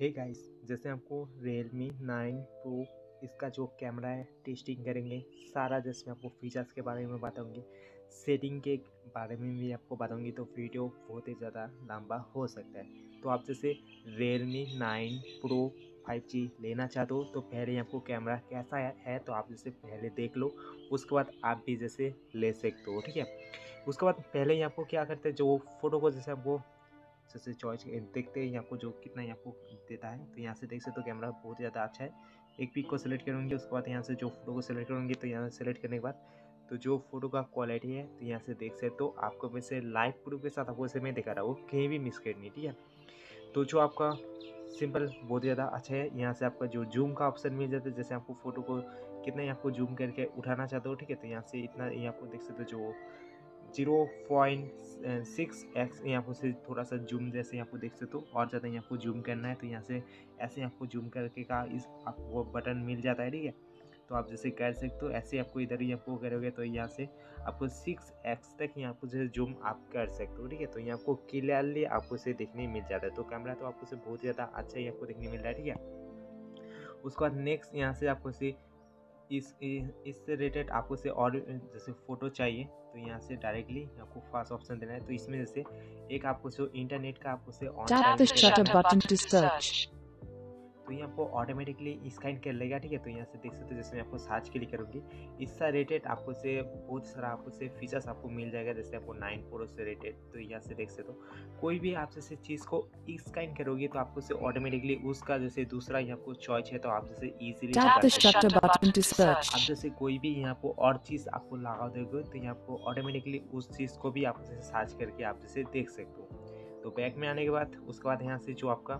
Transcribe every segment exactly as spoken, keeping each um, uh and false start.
Hey guys, जैसे आपको Realme nine Pro इसका जो कैमरा है टेस्टिंग करेंगे, सारा जैसे मैं आपको फीचर्स के बारे में बताऊंगी, सेटिंग के बारे में भी आपको बताऊंगी, तो वीडियो बहुत ही ज़्यादा लंबा हो सकता है। तो आप जैसे Realme nine Pro five G लेना चाहते हो तो पहले आपको कैमरा कैसा है तो आप जैसे पहले देख लो, उसके बाद आप भी जैसे ले सकते हो, ठीक है। उसके बाद पहले ही आपको क्या करते हैं, जो फोटो को जैसे आपको जैसे चॉइस देखते हैं यहाँ को जो कितना यहाँ को देता है, तो यहाँ से देख सकते हो कैमरा बहुत ज़्यादा अच्छा है। एक पिक को सिलेक्ट करूँगी, उसके बाद यहाँ से जो फोटो को सिलेक्ट करूँगी, तो यहाँ से सिलेक्ट करने के बाद तो जो फोटो का क्वालिटी है तो यहाँ से देख सकते हो, आपको वैसे लाइव प्रूफ के साथ आपको वैसे मैं दिखा रहा हूँ, कहीं भी मिस करनी, ठीक है। तो जो आपका सिंपल बहुत ज़्यादा अच्छा है। यहाँ से आपका जो जूम का ऑप्शन मिल जाता है, जैसे आपको फोटो को कितना आपको जूम करके उठाना चाहते हो, ठीक है। तो यहाँ से इतना यहाँ आपको देख सकते हो, जो जीरो पॉइंट सिक्स एक्स यहाँ पर से थोड़ा सा जूम जैसे यहाँ को देख सकते हो, और ज़्यादा यहाँ को जूम करना है तो यहाँ से ऐसे आपको जूम करके का इस आपको बटन मिल जाता है, ठीक है। तो आप जैसे कर सकते हो, ऐसे आपको इधर ही आपको करोगे तो यहाँ से आपको सिक्स एक्स तक यहाँ को जैसे जूम आप कर सकते हो, ठीक है। तो यहाँ आपको क्लियरली आपको से देखने मिल जाता है। तो कैमरा तो आपको से बहुत ज़्यादा अच्छा ही आपको देखने मिल रहा है, ठीक है। उसके बाद नेक्स्ट यहाँ से आपको से इस इससे रिलेटेड आपको से और जैसे फ़ोटो चाहिए तो यहाँ से डायरेक्टली आपको फर्स्ट ऑप्शन देना है। तो इसमें जैसे एक आपको से इंटरनेट का आपको से on Tap the shutter button to search. तो ये आपको ऑटोमेटिकली स्कैन कर लेगा, ठीक है। तो यहाँ से देख सकते हो, जैसे मैं आपको सर्च के लिए करूँगी, इससे रिलेटेड आपको से बहुत सारा आपको से फीचर्स आपको मिल जाएगा, जैसे आपको नाइन प्रो से रिलेटेड। तो यहाँ से देख सकते हो, कोई भी आप जैसे चीज़ को स्कैन करोगे तो आपको से ऑटोमेटिकली उसका जैसे दूसरा यहाँ आपको चॉइस है, तो आप जैसे easily Tap the shutter button to आप search. जैसे कोई भी यहाँ को और चीज़ आपको लगा दोगे तो यहाँ आपको ऑटोमेटिकली उस चीज़ को भी आप जैसे सर्च करके आप जैसे देख सकते हो। तो बैक में आने के बाद उसके बाद यहाँ से जो आपका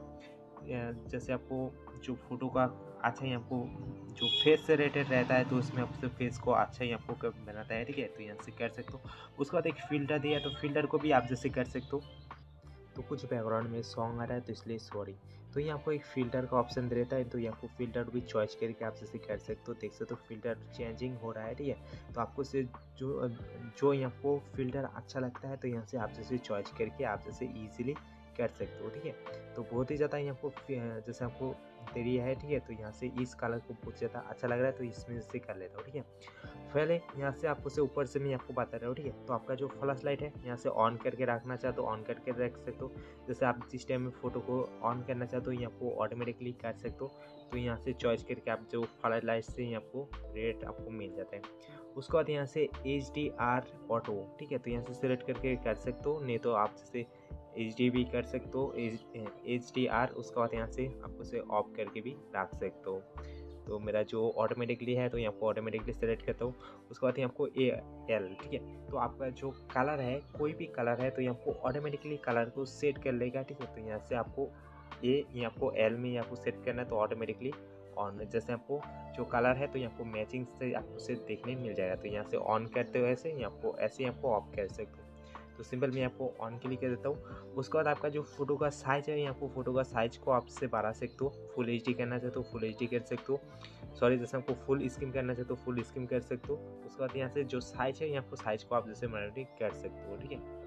जैसे आपको जो फोटो का अच्छा ही आपको जो फेस से रिलेटेड रहता है, तो उसमें आपसे फेस को अच्छा ही आपको बनाता है, ठीक है। तो यहाँ से कर सकते हो। उसके बाद एक फ़िल्टर दिया है, तो फिल्टर को भी आप जैसे कर सकते हो। तो कुछ बैकग्राउंड में सॉन्ग आ रहा है तो इसलिए सॉरी। तो ये आपको एक फ़िल्टर का ऑप्शन देता है, तो ये आपको फ़िल्टर भी चॉइस करके आप जैसे कर सकते हो। देख सकते हो फ़िल्टर चेंजिंग हो रहा है, ठीक है। तो आपको से जो जो यहाँ को फ़िल्टर अच्छा लगता है तो यहाँ से आप जैसे चॉइस करके आप जैसे ईजिली कर सकते हो, ठीक है। तो बहुत ही ज़्यादा यहाँ को जैसे आपको एरिया है, ठीक है। तो यहाँ से इस कलर को बहुत ज़्यादा अच्छा लग रहा है तो इसमें से कर लेता हूँ, ठीक है। पहले यहाँ से आपको से ऊपर से मैं आपको बता रहा हूँ, ठीक है। तो आपका जो फ्लैश लाइट है यहाँ से ऑन करके रखना चाहते तो ऑन करके रख सकते हो। जैसे आप जिस टाइम में फ़ोटो को ऑन करना चाहते हो यहाँ को ऑटोमेटिकली कर सकते हो। तो यहाँ से चॉइस करके आप जो फ्लैश लाइट से यहाँ आपको रेट आपको मिल जाता है। उसके बाद यहाँ से एच डी आर ऑटो, ठीक है। तो यहाँ से सिलेक्ट करके कर सकते हो, नहीं तो आप जैसे एच डी भी कर सकते हो, एच डी आर। उसके बाद यहाँ से आप उसे ऑफ करके भी रख सकते हो। तो मेरा जो ऑटोमेटिकली है तो यहाँ को ऑटोमेटिकली सेलेक्ट करता हूँ। उसके बाद यहाँ को ए एल, ठीक है। तो आपका जो कलर है, कोई भी कलर है तो यहाँ को ऑटोमेटिकली कलर को सेट कर लेगा, ठीक है। तो यहाँ से आपको ए यहाँ को एल में यहाँ को सेट करना है तो ऑटोमेटिकली ऑन, जैसे आपको जो कलर है तो यहाँ को मैचिंग से आपको से देखने मिल जाएगा। तो यहाँ से ऑन करते हुए ऐसे यहाँ को ऐसे आपको ऑफ कर सकते हो। तो सिंपल मैं आपको ऑन के लिए कर देता हूँ। उसके बाद आपका जो फोटो का साइज है, यहाँ को फोटो का साइज को आप से बढ़ा सकते हो। फुल एच डी करना चाहते हो फुल एच डी कर सकते हो, सॉरी जैसे आपको फुल स्क्रीन करना चाहते हो फुल स्क्रीन कर सकते हो। उसके बाद यहाँ से जो साइज है यहाँ को साइज को आप जैसे मॉडिफाई कर सकते हो, ठीक है।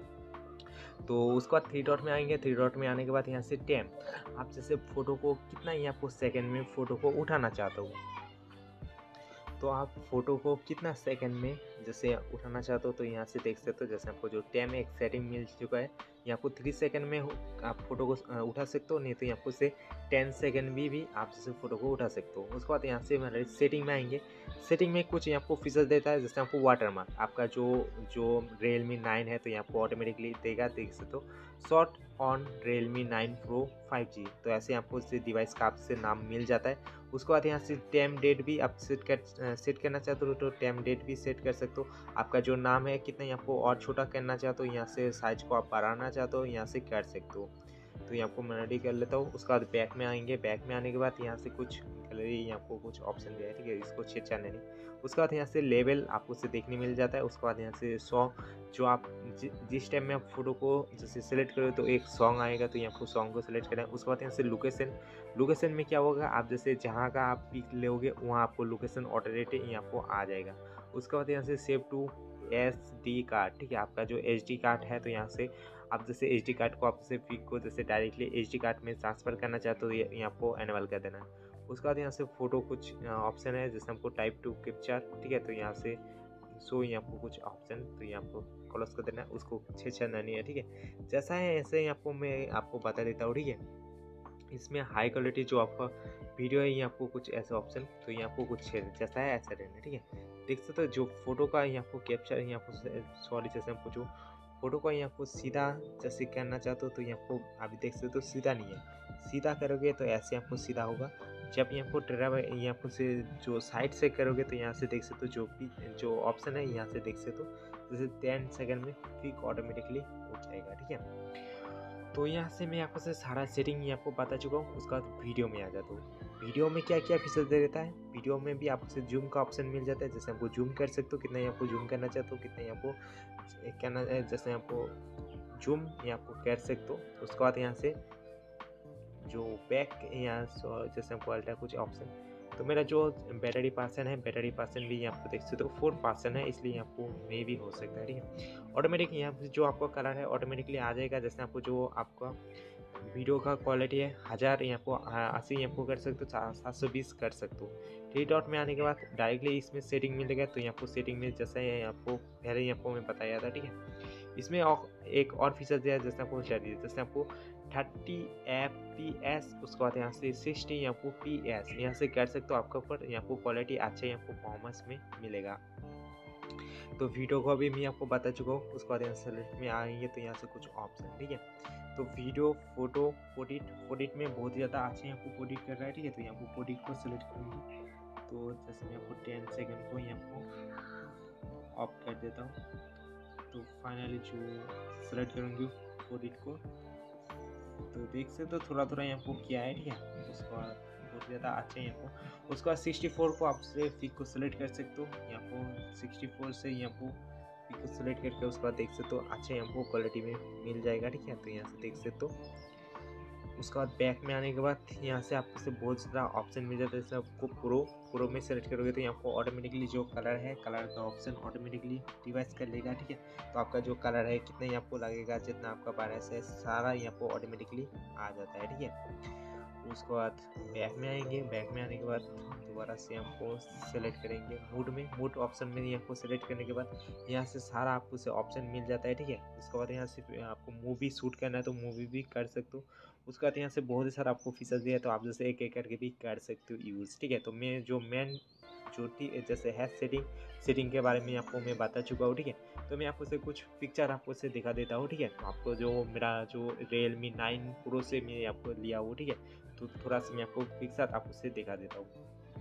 तो उसके बाद थ्री डॉट में आएंगे। थ्री डॉट में आने के बाद यहाँ से टाइम, आप जैसे फ़ोटो को कितना ही आपको सेकंड में फ़ोटो को उठाना चाहते हो, तो आप फ़ोटो को कितना सेकंड में जैसे उठाना चाहते हो तो यहाँ से देख सकते हो। जैसे आपको जो टाइम एक सेटिंग मिल चुका है, यहाँ को थ्री सेकंड में आप फ़ोटो को उठा सकते हो, नहीं तो यहाँ को से टेन सेकंड भी भी आप जैसे फ़ोटो को उठा सकते हो। उसके बाद यहाँ से हमारे सेटिंग में आएंगे। सेटिंग में कुछ यहाँ आपको फीचर्स देता है, जैसे आपको वाटर मार्क, आपका जो जो Realme नाइन है तो यहाँ आपको ऑटोमेटिकली देगा, देख सकते हो। Short on Realme nine pro five G, तो ऐसे आपको इस डिवाइस का आपसे नाम मिल जाता है। उसके बाद यहाँ से टाइम डेट भी आप सेट कर सेट करना चाहते हो तो टाइम डेट भी सेट कर सकते हो। आपका जो नाम है कितना आपको और छोटा करना चाहते हो, यहाँ से साइज को आप बढ़ाना चाहते हो यहाँ से कर सकते हो। तो यहाँ आपको मैं रेडी कर लेता हूँ। उसके बाद बैक में आएंगे। बैक में आने के बाद यहाँ से कुछ गैलरी यहाँ आपको कुछ ऑप्शन दिया है, ठीक है। इसको छेड़छाड़ने नहीं। उसके बाद यहाँ से लेवल आपको से देखने मिल जाता है। उसके बाद यहाँ से सॉन्ग, जो आप जि, जिस टाइम में आप फोटो को जैसे सेलेक्ट करो तो एक सॉन्ग आएगा, तो यहाँ आपको सॉन्ग को सेलेक्ट करना है। उसके बाद यहाँ से लोकेशन, लोकेशन में क्या होगा, आप जैसे जहाँ का आप पिक लोगे वहाँ आपको लोकेशन ऑटोमेटिक यहाँ आपको आ जाएगा। उसके बाद यहाँ से save to S D card, ठीक है। आपका जो एच डी कार्ड है तो यहाँ से आप जैसे एच डी कार्ड को आप जैसे पिक को जैसे डायरेक्टली एच डी कार्ड में ट्रांसफ़र करना चाहते हो, ये ये आपको एनेबल कर देना है। उसके बाद यहाँ से फ़ोटो कुछ ऑप्शन है जैसे हमको टाइप टू कैप्चर, ठीक है, तो यहाँ से सो ये आपको कुछ ऑप्शन, तो ये आपको क्लोज कर देना है, उसको छेड़छाड़ना नहीं है, ठीक है। जैसा है ऐसे ही आपको मैं आपको बता देता हूँ, ठीक है। इसमें हाई क्वालिटी जो आपका वीडियो है, ये आपको कुछ ऐसा ऑप्शन, तो ये आपको कुछ छेड़ जैसा है ऐसा रहना है, ठीक है। देख सकते हो जो फोटो का ये आपको कैप्चर, ये आपको सॉरी जैसे हमको जो फोटो का ये आपको सीधा जैसे करना चाहते हो, तो ये आपको अभी देख सकते हो सीधा नहीं है, सीधा करोगे तो ऐसे आपको सीधा होगा। जब ये आपको ट्रेवल ये आपको से जो साइड से करोगे तो यहाँ से देख सकते हो जो भी जो ऑप्शन है, यहाँ से देख सकते हो जैसे टेन सेकंड में पिक ऑटोमेटिकली हो जाएगा, ठीक है। तो यहाँ से मैं आपको से सारा सेटिंग ही आपको बता चुका हूँ। उसका बाद वीडियो में आ जाता हूँ। वीडियो में क्या क्या फीचर दे देता है, वीडियो में भी आपको से जूम का ऑप्शन मिल जाता है, जैसे आपको जूम कर सकते हो, कितना ही आपको जूम करना चाहते हो, कितना ही आपको करना जैसे आपको जूम ये आपको कर सकते हो। उसके बाद यहाँ से जो बैक यहाँ जैसे हमको अल्ट्रा कुछ ऑप्शन, तो मेरा जो बैटरी पर्सन है, बैटरी पर्सन भी आपको देख सकते हो फोर पर्सन है, इसलिए आपको मे भी हो सकता है, ठीक है। ऑटोमेटिक यहाँ पे जो आपका कलर है ऑटोमेटिकली आ जाएगा। जैसे आपको जो आपका वीडियो का क्वालिटी है हज़ार यहाँ को अस्सी यहाँ को कर सकते हो, सात सौ बीस कर सकते हो। थ्री डॉट में आने के बाद डायरेक्टली इसमें सेटिंग मिलेगा, तो यहाँ को सेटिंग में जैसे आपको पहले ही आपको मैं बताया था, ठीक है। इसमें एक और फीचर दिया है जैसे आपको जैसे आपको थर्टी एफ पी एस, उसके बाद यहाँ से सिक्सटी यहाँ को पी एस यहाँ से कर सकते हो। आपके ऊपर यहाँ को क्वालिटी अच्छा यहाँ को परफॉर्मेंस में मिलेगा। तो वीडियो को अभी मैं आपको बता चुका हूँ। उसके बाद यहाँ सेलेक्ट में आएंगे तो यहाँ से कुछ ऑप्शन, ठीक है। तो वीडियो फोटो पोडिट पोडिट में बहुत ज़्यादा अच्छे यहाँ को पोडिट कर रहा है, ठीक है। तो यहाँ को पोडिट को सिलेक्ट करूँगी, तो जैसे मैं आपको टेन सेकेंड को यहाँ को ऑफ कर देता हूँ। तो फाइनली जो सेलेक्ट करूँगी पोडिट को, तो देख से तो थोड़ा थोड़ा यहाँ को किया है, ठीक है। उसके बाद बहुत ज़्यादा अच्छे यहाँ को, उसके बाद सिक्सटी फोर को आप से पिक को सिलेक्ट कर सकते हो। यहाँ को सिक्सटी फोर से यहाँ को पिक को सिलेक्ट करके उसके बाद देख सकते हो अच्छे यहाँ को क्वालिटी में मिल जाएगा, ठीक है। तो यहाँ से देख सकते हो। उसके बाद बैक में आने के बाद यहाँ से आपको से बहुत ज़्यादा ऑप्शन मिल जाता है। जैसे आपको प्रो प्रो में सेलेक्ट करोगे तो यहाँ को ऑटोमेटिकली जो कलर है, कलर का ऑप्शन ऑटोमेटिकली डिवाइस कर लेगा, ठीक है। तो आपका जो कलर है कितना ही आपको लगेगा, जितना आपका बारह है सारा यहाँ को ऑटोमेटिकली आ जाता है, ठीक है। उसके बाद बैक में आएंगे, बैक में आने के बाद दोबारा से हमको सेलेक्ट करेंगे मूड में, मूड ऑप्शन में यहाँ को सेलेक्ट करने के बाद यहाँ से सारा आपको से ऑप्शन मिल जाता है, ठीक है। उसके बाद यहाँ से आपको मूवी शूट करना है तो मूवी भी कर सकते हो। उसके बाद यहाँ से बहुत ही सारा आपको फीचर्स दिया है, तो आप जैसे एक एक करके भी कर सकते हो यूज़, ठीक है। तो मैं जो मेन जो जैसे है सेटिंग सेटिंग के बारे में आपको मैं बता चुका हूँ, ठीक है। तो मैं आपको से कुछ पिक्चर आपको से दिखा देता हूँ, ठीक है। तो आपको जो मेरा जो रियलमी नाइन प्रो से मैं आपको लिया हूँ, ठीक है। तो थोड़ा सा मैं आपको पिक्चर आपको से दिखा देता हूँ।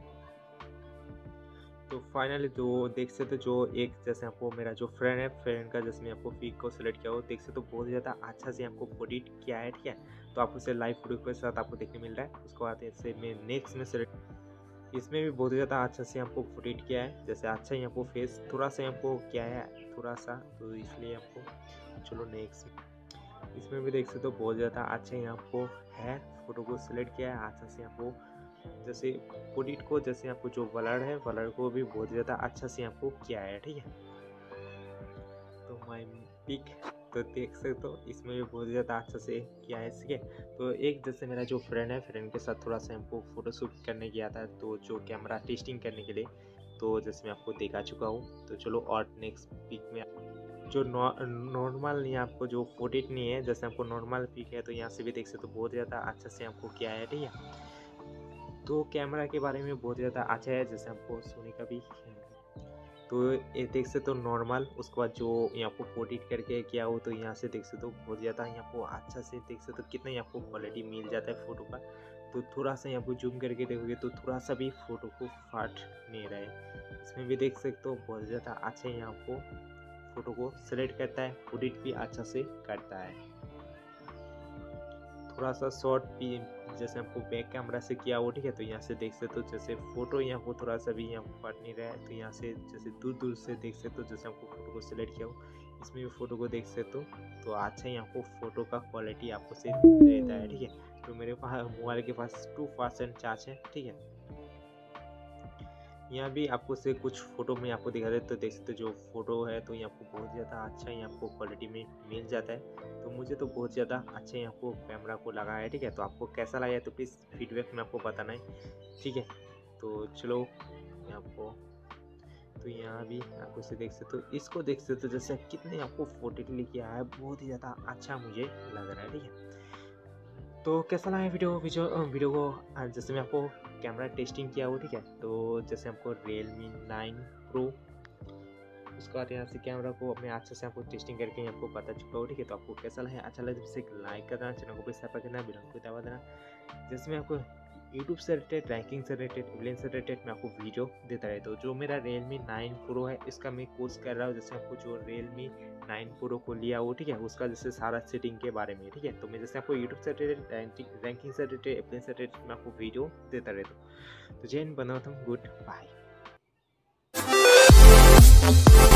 तो फाइनली जो देख सकते जो एक जैसे आपको मेरा जो फ्रेंड है, फ्रेंड का जैसे मैं आपको पिक को सिलेक्ट किया हो, देख सकते तो बहुत ज़्यादा अच्छा से आपको एडिट किया है, ठीक है। तो आपको से लाइव वीडियो के साथ आपको देखने मिल रहा है। उसके बाद ऐसे मैं नेक्स्ट में सेलेक्ट, इसमें भी बहुत ज़्यादा अच्छा से आपको एडिट किया है, जैसे अच्छा ही आपको फेस थोड़ा सा आपको किया है थोड़ा सा, तो इसलिए आपको चलो नेक्स्ट। इसमें भी देख सकते हो बहुत ज़्यादा अच्छा ही आपको है, फोटो को सिलेक्ट किया है अच्छा से आपको, जैसे एडिट को जैसे आपको जो ब्लर है ब्लर को भी बहुत ज़्यादा अच्छा से आपको किया है, ठीक है। तो माय पिक तो देख सकते हो इसमें भी बहुत ज़्यादा अच्छा से किया है, ठीक है। तो एक जैसे मेरा जो फ्रेंड है, फ्रेंड के साथ थोड़ा सा हमको फ़ोटोशूट करने गया था, तो जो कैमरा टेस्टिंग करने के लिए, तो जैसे मैं आपको दिखा चुका हूँ। तो चलो और नेक्स्ट पिक में जो नॉर्मल यहाँ आपको जो फोटेट नहीं है, जैसे आपको नॉर्मल पिक है, तो यहाँ से भी देख सकते हो बहुत ज़्यादा अच्छा से आपको किया है, ठीक है। तो कैमरा के बारे में बहुत ज़्यादा अच्छा है, जैसे आपको सोनी का भी तो ये देख सकते हो नॉर्मल। उसके बाद जो यहाँ को पोडिट करके किया हो, तो यहाँ से देख सकते हो बहुत ज़्यादा यहाँ को अच्छा से देख सकते हो कितना यहाँ को क्वालिटी मिल जाता है फ़ोटो का। तो थोड़ा सा यहाँ को जूम करके देखोगे तो थोड़ा सा भी फ़ोटो को फाट नहीं रहा है। इसमें भी देख सकते हो बहुत ज़्यादा अच्छा यहाँ को फ़ोटो को सेलेक्ट करता है, एडिट भी अच्छा से करता है। थोड़ा सा शॉर्ट भी जैसे हमको बैक कैमरा से किया हो, ठीक है। तो यहाँ से देख सकते हो जैसे फ़ोटो यहाँ को थोड़ा सा भी यहाँ फट नहीं रहा है, तो यहाँ से जैसे दूर दूर से देख सकते हो जैसे हमको फ़ोटो को सिलेक्ट किया हो, इसमें भी फ़ोटो को देख सकते हो तो अच्छा यहाँ को फ़ोटो का क्वालिटी आपको से देता है, ठीक है। तो मेरे पास मोबाइल के पास टू परसेंट चार्ज है, ठीक है। यहाँ भी आपको से कुछ फ़ोटो में आपको दिखा दे तो देख सकते जो फ़ोटो है तो ये आपको बहुत ज़्यादा अच्छा ही आपको क्वालिटी में मिल जाता है। तो मुझे तो बहुत ज़्यादा अच्छा ही आपको कैमरा को लगा है, ठीक है। तो आपको कैसा लगा है तो प्लीज़ फीडबैक में आपको बताना है, ठीक है। तो चलो मैं आपको तो यहाँ भी आपको इसे देख सकते हो, इसको देख सकते हो जैसे कितने आपको फोटो क्लिक किया है, बहुत ही ज़्यादा अच्छा मुझे लग रहा है, ठीक है। तो कैसा लगा वीडियो वीडियो वीडियो को आज जैसे मैं आपको कैमरा टेस्टिंग किया हो, ठीक है। तो जैसे आपको Realme नाइन प्रो उसके बाद यहाँ से कैमरा को अपने अच्छे से आपको टेस्टिंग करके आपको पता चुका हो, ठीक है। तो आपको कैसा लगा अच्छा लगे तो एक लाइक करना, चैनल को सब्सक्राइब करना, बिल को दबा देना। जैसे मैं आपको यूट्यूब से रिलेटेड, रैंकिंग से रिलेटेड, इवेंट से रिलेटेड मैं आपको वीडियो देता रहता हूँ। जो मेरा Realme नाइन प्रो है इसका मैं कोर्स कर रहा हूँ, जैसे आपको जो Realme नाइन प्रो को लिया हो, ठीक है, उसका जैसे सारा सेटिंग के बारे में, ठीक है। तो मैं जैसे आपको यूट्यूब से रिलेटेड, रैंकिंग से रिलेटेड, इवेंट से रिलेटेड मैं आपको वीडियो देता रहता हूँ। तो जैन बनाता हूँ, गुड बाय।